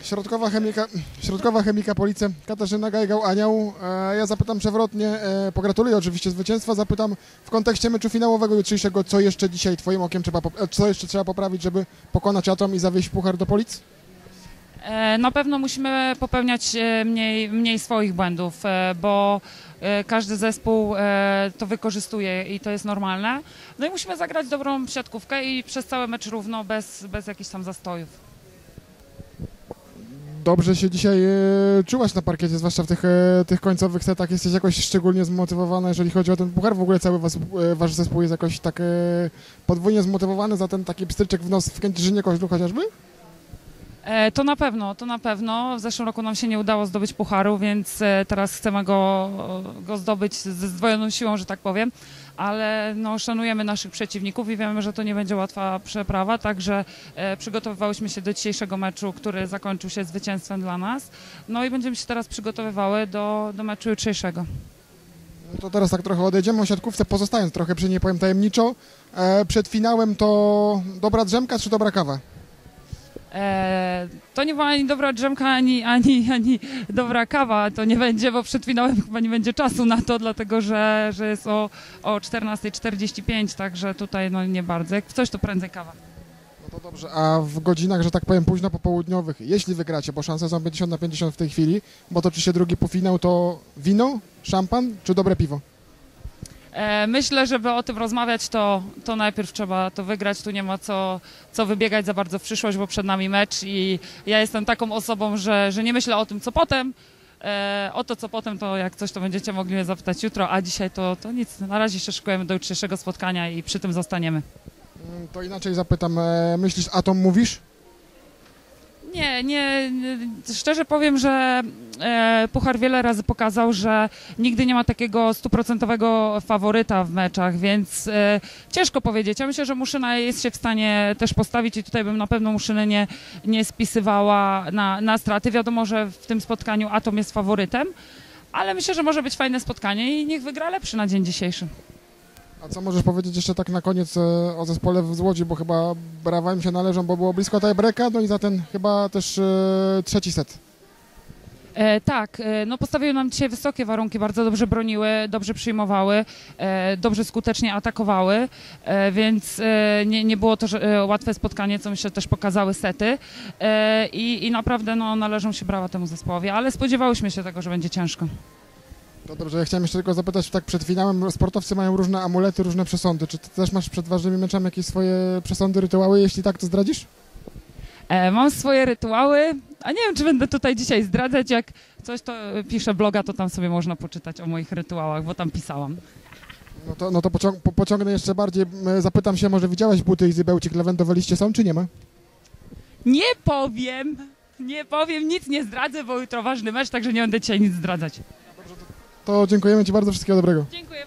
Środkowa chemika Police, Katarzyna Gajgał-Anioł. Ja zapytam przewrotnie, pogratuluję oczywiście zwycięstwa, zapytam w kontekście meczu finałowego jutrzejszego, co jeszcze dzisiaj twoim okiem co jeszcze trzeba poprawić, żeby pokonać Atom i zawieźć puchar do Polic? Na pewno musimy popełniać mniej swoich błędów, bo każdy zespół to wykorzystuje i to jest normalne. No i musimy zagrać dobrą siatkówkę i przez cały mecz równo, bez jakichś tam zastojów. Dobrze się dzisiaj czułaś na parkiecie, zwłaszcza w tych końcowych setach. Jesteś jakoś szczególnie zmotywowana, jeżeli chodzi o ten puchar? W ogóle cały wasz zespół jest jakoś tak podwójnie zmotywowany za ten taki pstryczek w nos w Kędzierzynie-Koźlu chociażby? To na pewno. W zeszłym roku nam się nie udało zdobyć pucharu, więc teraz chcemy go zdobyć ze zdwojoną siłą, że tak powiem. Ale no, szanujemy naszych przeciwników i wiemy, że to nie będzie łatwa przeprawa, także przygotowywałyśmy się do dzisiejszego meczu, który zakończył się zwycięstwem dla nas. No i będziemy się teraz przygotowywały do meczu jutrzejszego. No to teraz tak trochę odejdziemy o siatkówce, pozostając trochę przy niej, powiem tajemniczo. Przed finałem to dobra drzemka czy dobra kawa? To nie była ani dobra drzemka, ani dobra kawa. To nie będzie, bo przed finałem chyba nie będzie czasu na to, dlatego że jest o 14:45, także tutaj no nie bardzo. Jak coś, to prędzej kawa. No to dobrze, a w godzinach, że tak powiem, późno popołudniowych, jeśli wygracie, bo szanse są 50/50 w tej chwili, bo toczy się drugi półfinał, to wino, szampan czy dobre piwo? Myślę, żeby o tym rozmawiać, to najpierw trzeba to wygrać. Tu nie ma co wybiegać za bardzo w przyszłość, bo przed nami mecz i ja jestem taką osobą, że nie myślę o tym, co potem. O to, co potem, to jak coś, to będziecie mogli mnie zapytać jutro, a dzisiaj to nic. Na razie się szykujemy do jutrzejszego spotkania i przy tym zostaniemy. To inaczej zapytam, myślisz, Atom mówisz? Nie, szczerze powiem, że Puchar wiele razy pokazał, że nigdy nie ma takiego 100% faworyta w meczach, więc ciężko powiedzieć. Ja myślę, że Muszyna jest się w stanie też postawić i tutaj bym na pewno Muszyny nie spisywała na straty. Wiadomo, że w tym spotkaniu Atom jest faworytem, ale myślę, że może być fajne spotkanie i niech wygra lepszy na dzień dzisiejszy. A co możesz powiedzieć jeszcze tak na koniec o zespole z Łodzi, bo chyba brawa im się należą, bo było blisko tiebreaka, no i za ten chyba też trzeci set. Tak, no postawiły nam dzisiaj wysokie warunki, bardzo dobrze broniły, dobrze przyjmowały, dobrze skutecznie atakowały, więc nie było to łatwe spotkanie, co myślę też pokazały sety i naprawdę no, należą się brawa temu zespołowi, ale spodziewałyśmy się tego, że będzie ciężko. To dobrze, ja chciałem jeszcze tylko zapytać, tak przed finałem sportowcy mają różne amulety, różne przesądy. Czy ty też masz przed ważnymi meczami jakieś swoje przesądy, rytuały? Jeśli tak, to zdradzisz? Mam swoje rytuały, a nie wiem, czy będę tutaj dzisiaj zdradzać. Jak coś to piszę bloga, to tam sobie można poczytać o moich rytuałach, bo tam pisałam. No to pociągnę jeszcze bardziej. Zapytam się, może widziałaś buty Izy Bełcik lawendowe liście są, czy nie ma? Nie powiem, nic nie zdradzę, bo jutro ważny mecz, także nie będę dzisiaj nic zdradzać. To dziękujemy Ci bardzo, wszystkiego dobrego. Dziękuję.